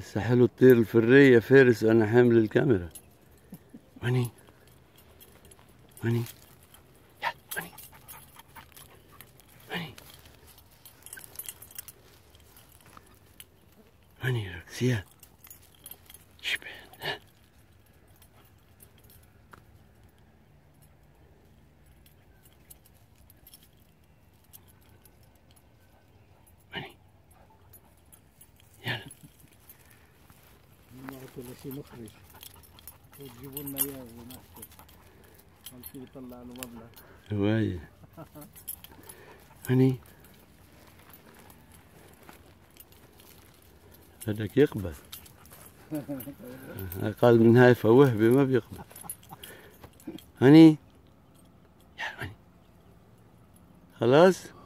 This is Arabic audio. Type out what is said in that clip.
بس حلو تطير الفرية فارس وأنا حامل الكاميرا. هني هني يلا هني هني هني ركسيا شبان. هني يلا ما كل شيء مخرج وتجيبوا لنا اياه ونحكي خلصي يطلع له مبلغ هواية. هني هذاك يقبل أقل من هاي فوهبي ما بيقبل. هني يا هني خلاص.